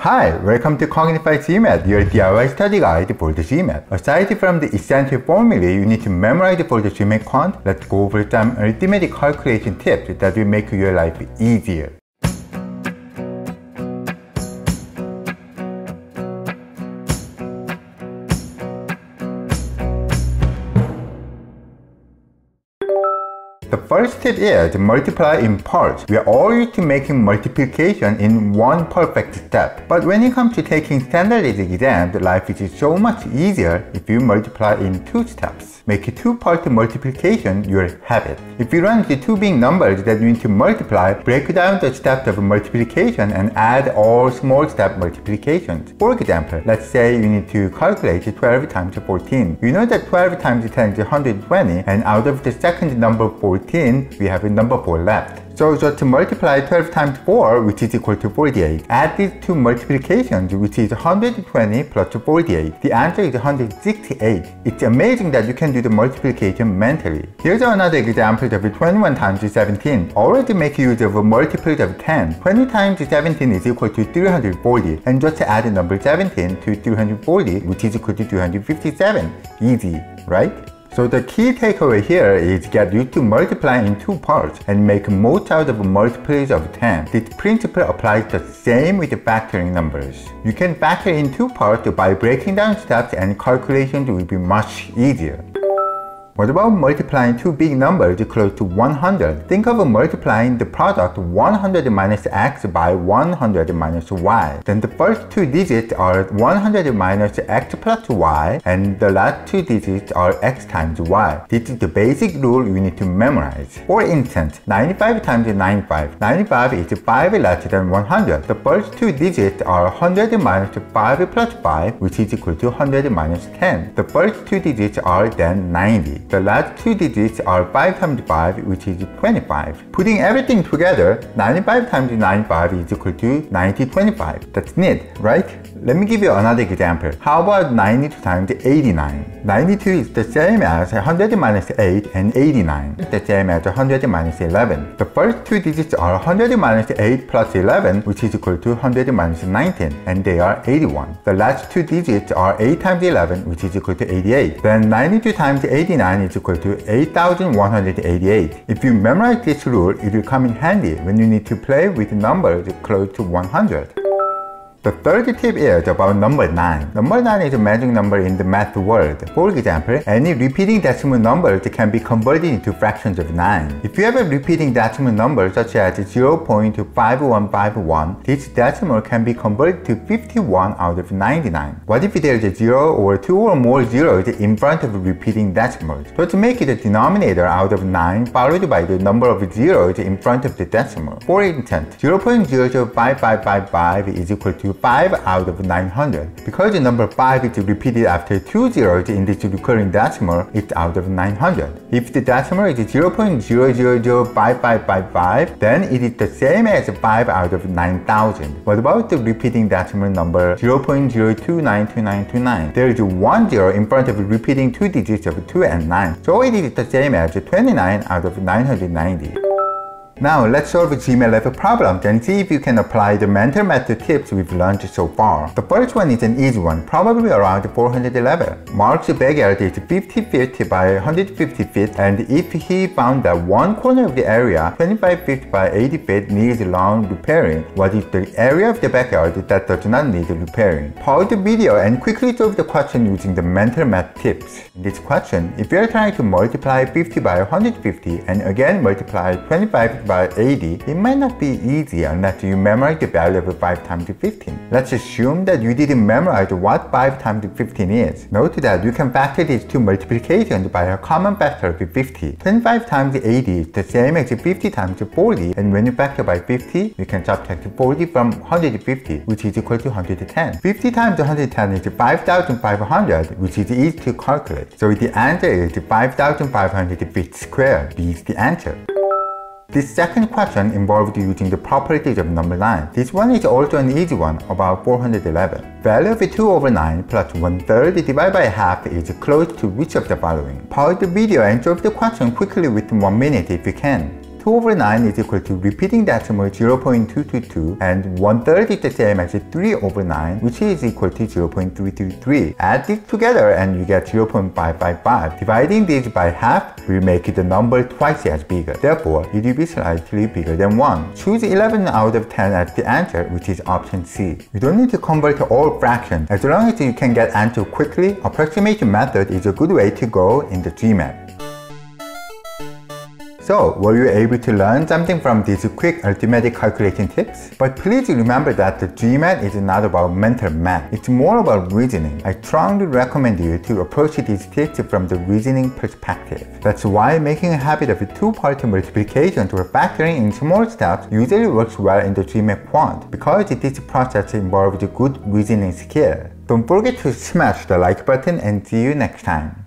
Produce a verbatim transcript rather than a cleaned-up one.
Hi, welcome to Cognified GMAT, your D I Y study guide for the GMAT. Aside from the essential formulae you need to memorize for the GMAT Quant, let's go over some arithmetic calculation tips that will make your life easier. The first tip is multiply in parts. We are all used to making multiplication in one perfect step. But when it comes to taking standardized exams, life is so much easier if you multiply in two steps. Make a two-part multiplication your habit. If you run into two big numbers that you need to multiply, break down the steps of multiplication and add all small step multiplications. For example, let's say you need to calculate twelve times fourteen. You know that twelve times ten is one hundred twenty, and out of the second number fourteen, we have a number four left. So just multiply twelve times four, which is equal to forty-eight. Add these two multiplications, which is one hundred twenty plus forty-eight. The answer is one hundred sixty-eight. It's amazing that you can do the multiplication mentally. Here's another example of twenty-one times seventeen. Already make use of multiples of ten. twenty times seventeen is equal to three hundred forty. And just add the number seventeen to three hundred forty, which is equal to two hundred fifty-seven. Easy, right? So the key takeaway here is get used to multiplying in two parts and make most out of multiples of ten. This principle applies the same with factoring numbers. You can factor in two parts by breaking down steps, and calculations will be much easier. What about multiplying two big numbers close to one hundred? Think of multiplying the product one hundred minus x by one hundred minus y. Then the first two digits are one hundred minus x plus y, and the last two digits are x times y. This is the basic rule you need to memorize. For instance, ninety-five times ninety-five. ninety-five is five less than one hundred. The first two digits are one hundred minus five plus five, which is equal to one hundred minus ten. The first two digits are then ninety. The last two digits are five times five, which is twenty-five. Putting everything together, ninety-five times ninety-five is equal to ninety twenty-five. That's neat, right? Let me give you another example. How about ninety-two times eighty-nine? ninety-two is the same as one hundred minus eight, and eighty-nine is the same as one hundred minus eleven. The first two digits are one hundred minus eight plus eleven, which is equal to one hundred minus nineteen, and they are eighty-one. The last two digits are eight times eleven, which is equal to eighty-eight. Then ninety-two times eighty-nine is equal to eight thousand one hundred eighty-eight. If you memorize this rule, it will come in handy when you need to play with numbers close to one hundred. The third tip is about number nine. Number nine is a magic number in the math world. For example, any repeating decimal numbers can be converted into fractions of nine. If you have a repeating decimal number such as zero point five one five one, this decimal can be converted to fifty-one out of ninety-nine. What if there is a zero or two or more zeros in front of repeating decimals? So to make it a denominator out of nine followed by the number of zeros in front of the decimal. For instance, zero point zero zero five five five five is equal to five out of nine hundred. Because the number five is repeated after two zeros in this recurring decimal, it's out of nine hundred. If the decimal is zero point zero zero zero five five five five, then it is the same as five out of nine thousand. What about the repeating decimal number zero point zero two nine two nine two nine? There is one zero in front of repeating two digits of two and nine, so it is the same as twenty-nine out of nine hundred ninety. Now let's solve GMAT level problems and see if you can apply the mental math tips we've learned so far. The first one is an easy one, probably around four hundred eleven. Mark's backyard is fifty feet by one hundred fifty feet, and if he found that one corner of the area, twenty-five feet by eighty feet, needs long repairing, what is the area of the backyard that does not need repairing? Pause the video and quickly solve the question using the mental math tips. In this question, if you are trying to multiply fifty by one hundred fifty and again multiply twenty-five by eighty, it might not be easy unless you memorize the value of five times fifteen. Let's assume that you didn't memorize what five times fifteen is. Note that you can factor these two multiplications by a common factor of fifty. twenty-five times eighty is the same as fifty times forty, and when you factor by fifty, you can subtract forty from one hundred fifty, which is equal to one hundred ten. fifty times one hundred ten is five thousand five hundred, which is easy to calculate. So the answer is five thousand five hundred feet squared. B is the answer. This second question involved using the properties of number nine. This one is also an easy one, about four hundred eleven. Value of two over nine plus one third divided by half is close to which of the following? Pause the video and solve the question quickly within one minute if you can. two over nine is equal to repeating decimal zero point two two two, and one third is the same as three over nine, which is equal to zero point three three three. Add these together and you get zero point five five five. Dividing these by half will make the number twice as bigger. Therefore, it will be slightly bigger than one. Choose eleven out of ten as the answer, which is option C. You don't need to convert to all fractions. As long as you can get answer quickly, approximation method is a good way to go in the GMAT. So, were you able to learn something from these quick arithmetic calculation tips? But please remember that the GMAT is not about mental math, it's more about reasoning. I strongly recommend you to approach these tips from the reasoning perspective. That's why making a habit of two-part multiplication or factoring in small steps usually works well in the GMAT Quant, because this process involves good reasoning skill. Don't forget to smash the like button and see you next time.